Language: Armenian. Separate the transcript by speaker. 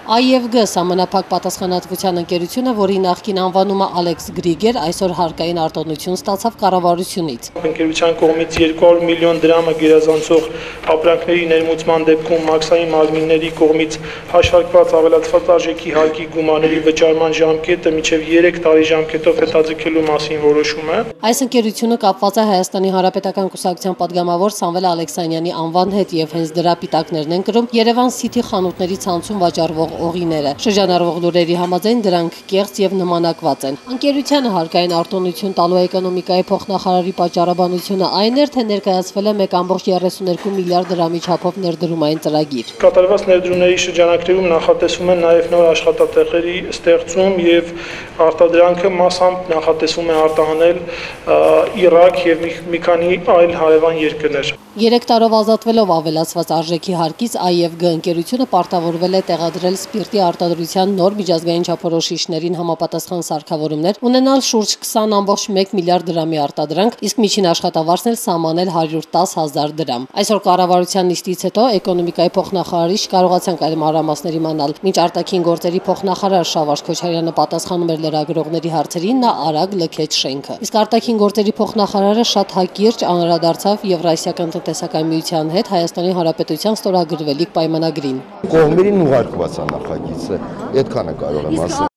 Speaker 1: AEFG սահմանափակ պատասխանատվության ընկերությունը, որի նախկին անվանումը Ալեքս Գրիգեր, այսօր հարկային արտոնություն ստացավ կառավարությունից։
Speaker 2: Ընկերության կողմից 200 միլիոն դրամը գերազանցող ապրանքների ներմուծման դեպքում մաքսային մարմինների կողմից հաշվարկված ավելացված արժեքի հարկի գումարների վճարման ժամկետը մինչև 3 տարի ժամկետով հետաձգելու մասին որոշումը։
Speaker 1: Այս ընկերությունը կապված է Հայաստանի Հանրապետական կուսակցության պատգամավոր Սամվել Ալեքսանյանի անվան հետ եւ հենց դրա պիտակներն են կրում Երևան City խանութների ցանցում վաճառվող օղիները։ Շրջանառվող լուրերի համաձայն դրանք կեղծ եւ նմանակված են։ Ընկերությանը հարկային արտոնություն տալու էկոնոմիկայի փոխնախարարի պատճառաբանությունը այն էր, թե ներկայացվել է 1.32 միլիարդ դրամի չափով ներդրումային ծրագիր։
Speaker 2: Կատարված ներդրումների շրջանակներում նախատեսվում է նաև նոր աշխատատեղերի ստեղծում եւ արտադրանքը մասամբ նախատեսվում է արտահանել Իրաք եւ մի քանի այլ հարևան երկրներ։
Speaker 1: 3 տարով ազատվելով ավելացված արժեքի հարկից AEFG ընկերությունը պարտավորվել է տեղադրել սպիրտի արտադրության նոր միջազգային չափորոշիչներին համապատասխան սարքավորումներ, ունենալ շուրջ 20.1 միլիարդ դրամի արտադրանք, իսկ միջին աշխատավարձն էլ սահմանել 110,000 դրամ։ Այսօր կառավարության նիստից հետո էկոնոմիկայի փոխնախարարի կարողացանք այլ մանրամասների իմանալ։ Մինչ արտաքին գործերի փոխնախարար Շավարժ Քոչարյանը պատասխանում էր լրագրողների հարցերին, նա արագ լքեց շենքը։ Իսկ արտաքին գործերի փոխնախարարը շատ հակիրճ անդրադարձավ Եվրասիական տնտեսական միության հետ Հայաստանի Հանրապետության ստորագրվելիք պայմանագրին։
Speaker 3: Կողմերին ուղարկված է նախագիծը, այդքանը կարող եմ ասել։